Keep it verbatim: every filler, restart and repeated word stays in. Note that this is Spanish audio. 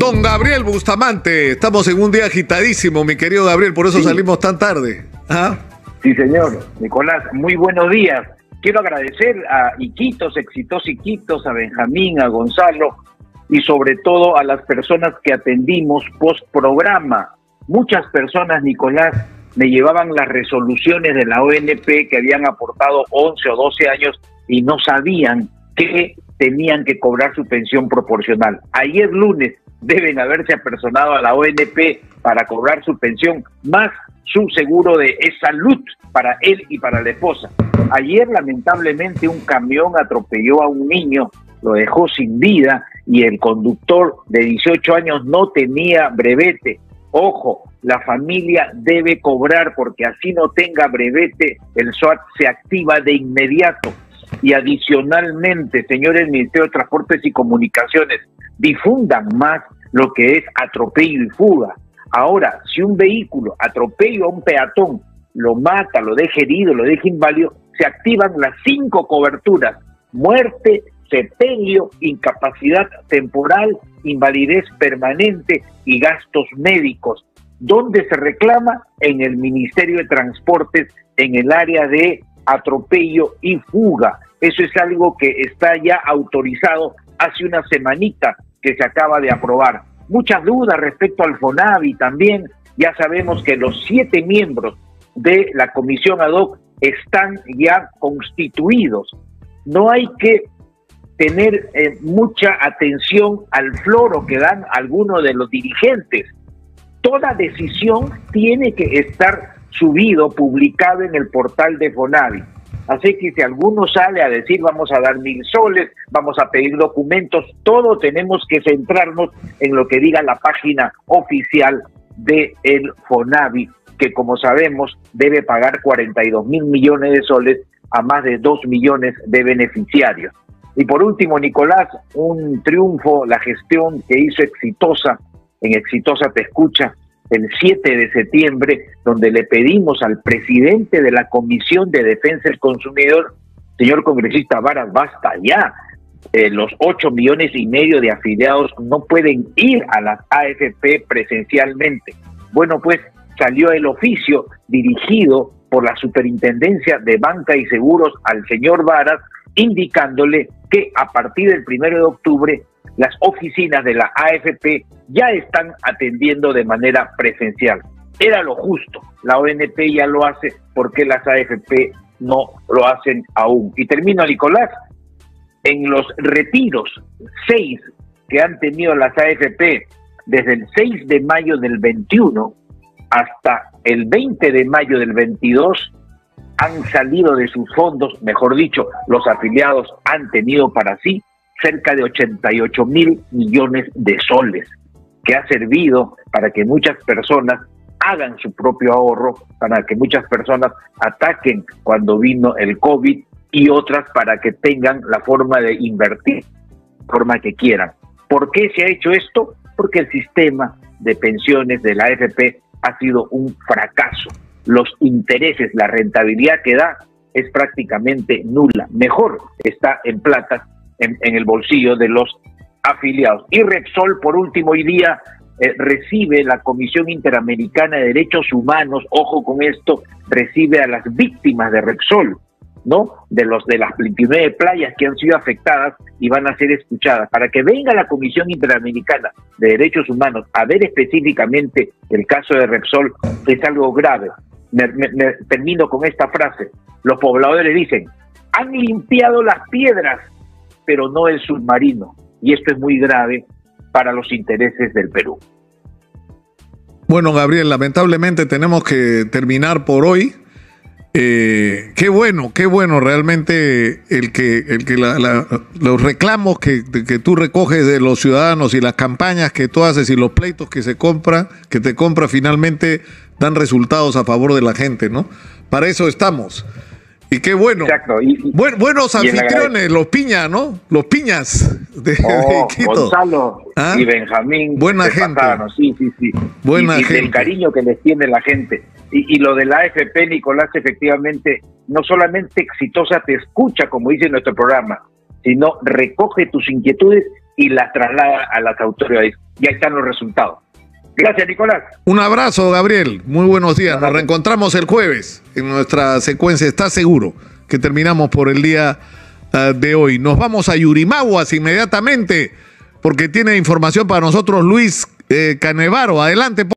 Don Gabriel Bustamante. Estamos en un día agitadísimo, mi querido Gabriel, por eso sí. salimos tan tarde. ¿Ah? Sí, señor. Nicolás, muy buenos días. Quiero agradecer a Iquitos, Éxitos Iquitos, a Benjamín, a Gonzalo y sobre todo a las personas que atendimos post programa. Muchas personas, Nicolás, me llevaban las resoluciones de la O N P que habían aportado once o doce años y no sabían que tenían que cobrar su pensión proporcional. Ayer lunes deben haberse apersonado a la O N P para cobrar su pensión, más su seguro de salud para él y para la esposa. Ayer, lamentablemente, un camión atropelló a un niño, lo dejó sin vida y el conductor de dieciocho años no tenía brevete. Ojo, la familia debe cobrar porque así no tenga brevete, el S W A T se activa de inmediato. Y adicionalmente, señores del Ministerio de Transportes y Comunicaciones, difundan más lo que es atropello y fuga. Ahora, si un vehículo atropella a un peatón, lo mata, lo deja herido, lo deja inválido, se activan las cinco coberturas: muerte, sepelio, incapacidad temporal, invalidez permanente y gastos médicos. ¿Dónde se reclama? En el Ministerio de Transportes, en el área de atropello y fuga. Eso es algo que está ya autorizado hace una semanita que se acaba de aprobar. Muchas dudas respecto al FONAVI también. Ya sabemos que los siete miembros de la comisión ad hoc están ya constituidos. No hay que tener eh, mucha atención al floro que dan algunos de los dirigentes. Toda decisión tiene que estar subido, publicado en el portal de FONAVI. Así que si alguno sale a decir vamos a dar mil soles, vamos a pedir documentos, todo tenemos que centrarnos en lo que diga la página oficial de el FONAVI, que como sabemos debe pagar cuarenta y dos mil millones de soles a más de dos millones de beneficiarios. Y por último, Nicolás, un triunfo, la gestión que hizo Exitosa, en Exitosa Te Escucha, el siete de septiembre, donde le pedimos al presidente de la Comisión de Defensa del Consumidor, señor congresista Varas, basta ya, eh, los ocho millones y medio de afiliados no pueden ir a las A F P presencialmente. Bueno, pues salió el oficio dirigido por la Superintendencia de Banca y Seguros al señor Varas, indicándole que a partir del primero de octubre las oficinas de la A F P ya están atendiendo de manera presencial. Era lo justo, la O N P ya lo hace, ¿por qué las A F P no lo hacen aún? Y termino, Nicolás, en los retiros, seis que han tenido las A F P desde el seis de mayo del veintiuno hasta el veinte de mayo del veintidós, han salido de sus fondos, mejor dicho, los afiliados han tenido para sí cerca de ochenta y ocho mil millones de soles, que ha servido para que muchas personas hagan su propio ahorro, para que muchas personas ataquen cuando vino el COVID y otras para que tengan la forma de invertir, forma que quieran. ¿Por qué se ha hecho esto? Porque el sistema de pensiones de la A F P ha sido un fracaso. Los intereses, la rentabilidad que da es prácticamente nula. Mejor está en plata, en, en el bolsillo de los afiliados. Y Repsol, por último, hoy día eh, recibe la Comisión Interamericana de Derechos Humanos, ojo con esto, recibe a las víctimas de Repsol, ¿no? De los de las veintinueve playas que han sido afectadas y van a ser escuchadas, para que venga la Comisión Interamericana de Derechos Humanos a ver específicamente el caso de Repsol, que es algo grave. Me, me, me termino con esta frase. Los pobladores dicen, han limpiado las piedras, pero no el submarino. Y esto es muy grave para los intereses del Perú. Bueno, Gabriel, lamentablemente tenemos que terminar por hoy. Eh, qué bueno, qué bueno realmente el que, el que la, la, los reclamos que, que tú recoges de los ciudadanos y las campañas que tú haces y los pleitos que se compra, que te compra finalmente dan resultados a favor de la gente, ¿no? Para eso estamos. Y qué bueno. Exacto. Y, y, Buen, buenos y anfitriones, los Piña, ¿no? Los Piñas de, oh, de Quito. Gonzalo ¿Ah? y Benjamín. Buena gente. Pasaron. Sí, sí, sí. Buena y, gente. Y del cariño que les tiene la gente. Y, y lo de la A F P, Nicolás, efectivamente, no solamente Exitosa Te Escucha, como dice nuestro programa, sino recoge tus inquietudes y las traslada a las autoridades. Y ahí están los resultados. Gracias, Nicolás. Un abrazo, Gabriel. Muy buenos días. Nos reencontramos el jueves en nuestra secuencia. ¿Estás seguro que terminamos por el día uh, de hoy? Nos vamos a Yurimaguas inmediatamente porque tiene información para nosotros Luis eh, Canevaro. Adelante.